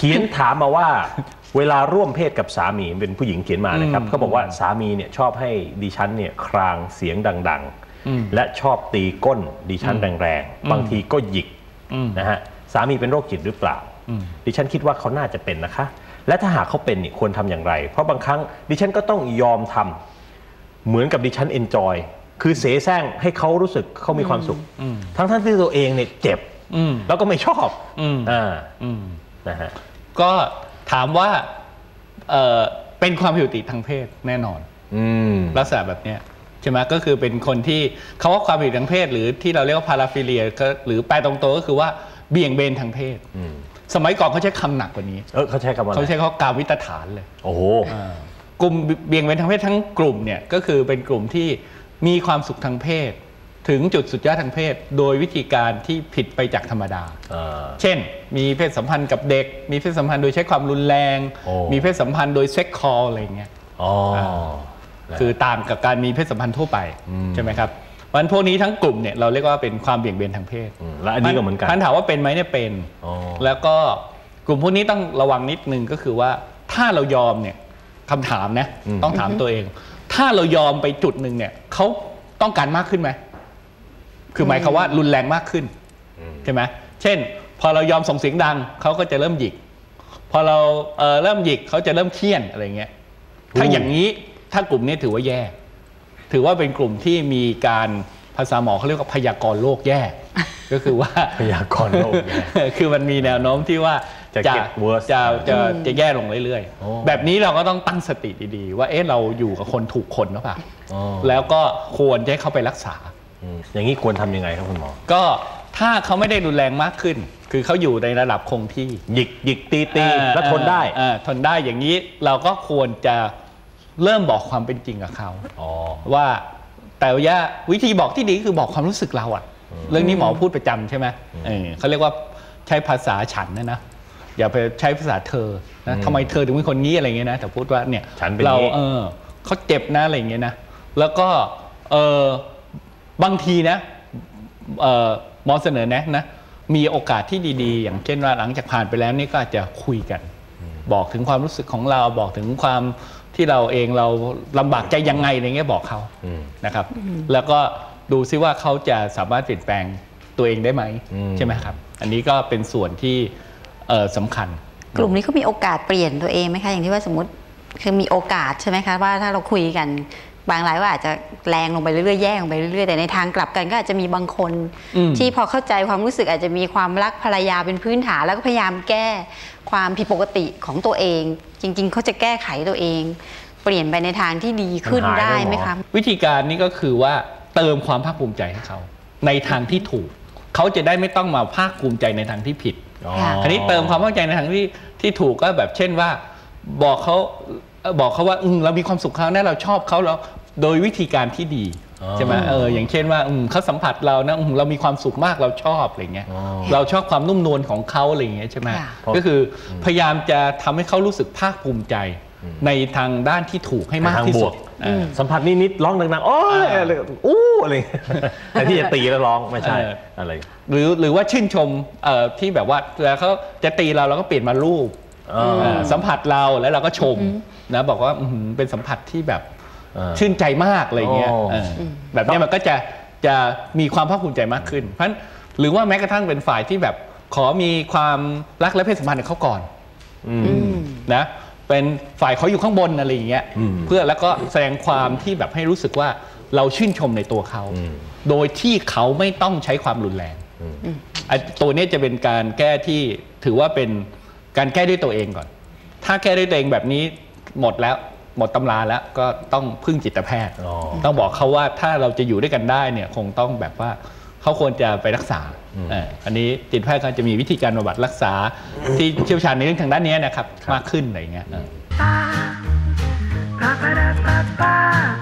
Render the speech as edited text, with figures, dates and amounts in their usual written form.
ขียนถามมาว่าเวลาร่วมเพศกับสามีเป็นผู้หญิงเขียนมานะครับเขาบอกว่าสามีเนี่ยชอบให้ดิฉันเนี่ยครางเสียงดังๆและชอบตีก้นดิฉันแรงๆบางทีก็หยิกนะฮะสามีเป็นโรคจิตหรือเปล่าดิฉันคิดว่าเขาน่าจะเป็นนะคะและถ้าหากเขาเป็นนี่ควรทำอย่างไรเพราะบางครั้งดิฉันก็ต้องยอมทำเหมือนกับดิฉันเอนจอยคือเสแสร้งให้เขารู้สึกเขามีความสุขทั้งที่ตัวเองเนี่ยเจ็บแล้วก็ไม่ชอบนะฮะก็ถามว่าเป็นความผิดปกติทางเพศแน่นอนลักษณะแบบนี้ใช่ไหมก็คือเป็นคนที่เขาว่าความผิดทางเพศหรือที่เราเรียกว่าพาราฟิเลียหรือแปลตรงตัวก็คือว่าเบี่ยงเบนทางเพศสมัยก่อนเขาใช้คำหนักกว่านี้เขาใช้คำว่าเขาใช้เขากาวิตฐานเลยโอ้โหกลุ่มเบี่ยงเบนทางเพศทั้งกลุ่มเนี่ยก็คือเป็นกลุ่มที่มีความสุขทางเพศถึงจุดสุดยอดทางเพศโดยวิธีการที่ผิดไปจากธรรมดาเช่นมีเพศสัมพันธ์กับเด็กมีเพศสัมพันธ์โดยใช้ความรุนแรงมีเพศสัมพันธ์โดยเซ็กคอลอะไรเงี้ยคือต่างกับการมีเพศสัมพันธ์ทั่วไปใช่ไหมครับวันพวกนี้ทั้งกลุ่มเนี่ยเราเรียกว่าเป็นความเบี่ยงเบนทางเพศและอันนี้ก็เหมือนกันท่านถามว่าเป็นไหมเนี่ยเป็นแล้วก็กลุ่มพวกนี้ต้องระวังนิดนึงก็คือว่าถ้าเรายอมเนี่ยคำถามนะต้องถามตัวเองถ้าเรายอมไปจุดหนึ่งเนี่ยเขาต้องการมากขึ้นไหมคือหมายความว่ารุนแรงมากขึ้นใช่ไหมเช่นพอเรายอมส่งเสียงดังเขาก็จะเริ่มหยิกพอเราเริ่มหยิกเขาจะเริ่มเคี่ยนอะไรเงี้ยถ้าอย่างนี้ถ้ากลุ่มนี้ถือว่าแย่ถือว่าเป็นกลุ่มที่มีการภาษาหมอเขาเรียกว่าพยากรณ์โรคแย่ก็คือว่าพยากรณ์โรคแย่คือมันมีแนวโน้มที่ว่าจะแย่ลงเรื่อยๆแบบนี้เราก็ต้องตั้งสติดีๆว่าเราอยู่กับคนถูกคนหรือเปล่าแล้วก็ควรจะให้เขาไปรักษาอย่างนี้ควรทำยังไงครับคุณหมอก็ถ้าเขาไม่ได้รุนแรงมากขึ้นคือเขาอยู่ในระดับคงที่หยิกตีแล้วทนได้อย่างนี้เราก็ควรจะเริ่มบอกความเป็นจริงกับเขาว่าแต่ว่าวิธีบอกที่ดีคือบอกความรู้สึกเราอะเรื่องนี้หมอพูดประจำใช่ไหมเขาเรียกว่าใช้ภาษาฉันนะอย่าไปใช้ภาษาเธอนะทำไมเธอถึงเป็นคนงี้อะไรเงี้ยนะแต่พูดว่าเนี่ยเราเขาเจ็บนะอะไรเงี้ยนะแล้วก็บางทีนะหมอเสนอแนะมีโอกาสที่ดีๆอย่างเช่นว่าหลังจากผ่านไปแล้วนี่ก็อาจจะคุยกันบอกถึงความรู้สึกของเราบอกถึงความที่เราเองเราลำบากใจยังไงอะไรเงี้ยบอกเขานะครับแล้วก็ดูซิว่าเขาจะสามารถเปลี่ยนแปลงตัวเองได้ไหมใช่ไหมครับอันนี้ก็เป็นส่วนที่สำคัญกลุ่มนี้เขามีโอกาสเปลี่ยนตัวเองไหมคะอย่างที่ว่าสมมติคือมีโอกาสใช่ไหมคะว่าถ้าเราคุยกันบางรายว่าอาจจะแรงลงไปเรื่อยๆแย่ลงไปเรื่อยๆแต่ในทางกลับกันก็อาจจะมีบางคนที่พอเข้าใจความรู้สึกอาจจะมีความรักภรรยาเป็นพื้นฐานแล้วก็พยายามแก้ความผิดปกติของตัวเองจริงๆเขาจะแก้ไขตัวเองเปลี่ยนไปในทางที่ดีขึ้นได้ไหมคะวิธีการนี้ก็คือว่าเติมความภาคภูมิใจให้เขาในทางที่ถูกเขาจะได้ไม่ต้องมาภาคภูมิใจในทางที่ผิดคราวนี้เติมความภาคภูมิใจในทางที่ถูกก็แบบเช่นว่าบอกเขาว่าเรามีความสุขเขาแน่เราชอบเขาแล้วโดยวิธีการที่ดีใช่ไหมอย่างเช่นว่าเขาสัมผัสเรานะเรามีความสุขมากเราชอบอะไรเงี้ยเราชอบความนุ่มนวลของเขาอะไรเงี้ยใช่ไหมก็คือพยายามจะทำให้เขารู้สึกภาคภูมิใจในทางด้านที่ถูกให้มากที่สุดสัมผัสนิดๆร้องดังๆโอ้ยอะไรแต่ที่จะตีแล้วร้องไม่ใช่อะไรหรือว่าชื่นชมที่แบบว่าแล้วเขาจะตีเราก็เปลี่ยนมารูปสัมผัสเราแล้วเราก็ชมนะบอกว่าเป็นสัมผัสที่แบบชื่นใจมากอะไรเงี้ยแบบนี้มันก็จะมีความภาคภูมิใจมากขึ้นเพราะฉะนั้นหรือว่าแม้กระทั่งเป็นฝ่ายที่แบบขอมีความรักและเพศสัมพันธ์กับเขาก่อนนะเป็นฝ่ายเขาอยู่ข้างบนอะไรอย่างเงี้ยเพื่อแล้วก็แสดงความที่แบบให้รู้สึกว่าเราชื่นชมในตัวเขาโดยที่เขาไม่ต้องใช้ความรุนแรงตัวนี้จะเป็นการแก้ที่ถือว่าเป็นการแก้ด้วยตัวเองก่อนถ้าแก้ด้วยตัวเองแบบนี้หมดตำราแล้วก็ต้องพึ่งจิตแพทย์ต้องบอกเขาว่าถ้าเราจะอยู่ด้วยกันได้เนี่ยคงต้องแบบว่าเขาควรจะไปรักษาอันนี้จิตแพทย์ก็จะมีวิธีการบำบัดรักษาที่เชี่ยวชาญในเรื่องทางด้านนี้นะครับมากขึ้นอะไรอย่างเงี้ย